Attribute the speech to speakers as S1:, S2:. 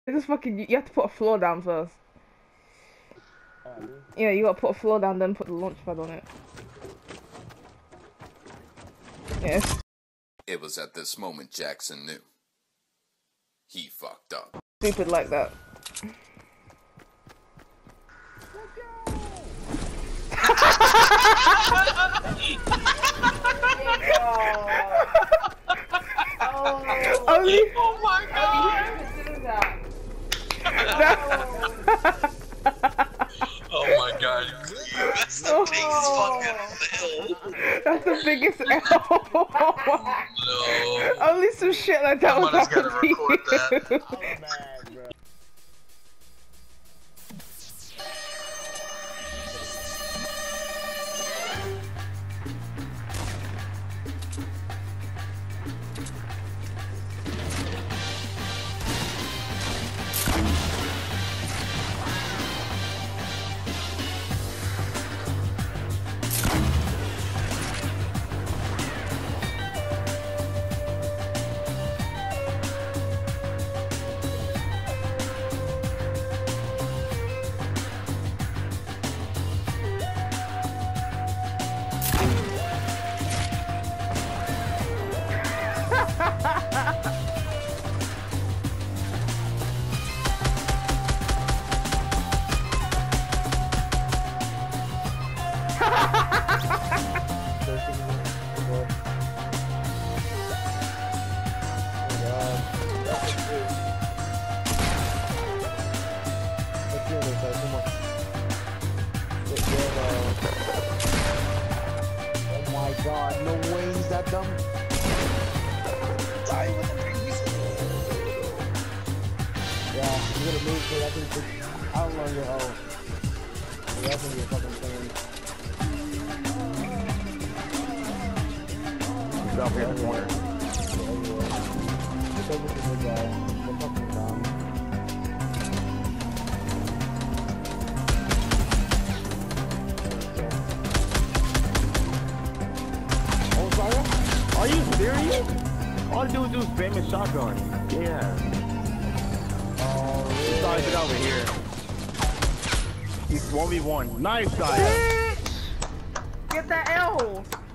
S1: This is fucking. You have to put a floor down first. Yeah, you gotta put a floor down, then put the launch pad on it. Yes.
S2: It was at this moment Jackson knew. He fucked up.
S1: Stupid like that.
S3: Oh my god! Oh my god, that's the biggest fucking L.
S1: That's the biggest L.
S3: No.
S1: Only some shit like that was
S3: Someone's gotta record that.
S4: Oh my god, no way he's that dumb. Die with the previous. Yeah, he's gonna move so that can I don't know your oh. That's gonna be a fucking thing.
S5: He's up here in the corner.
S4: It's over to the guy. The fucking Tom.
S5: Are you serious? All the dudes do is spam his shotgun. Yeah.
S4: Oh,
S5: He started it over here. He's 1v1. Nice guy.
S1: Get that L.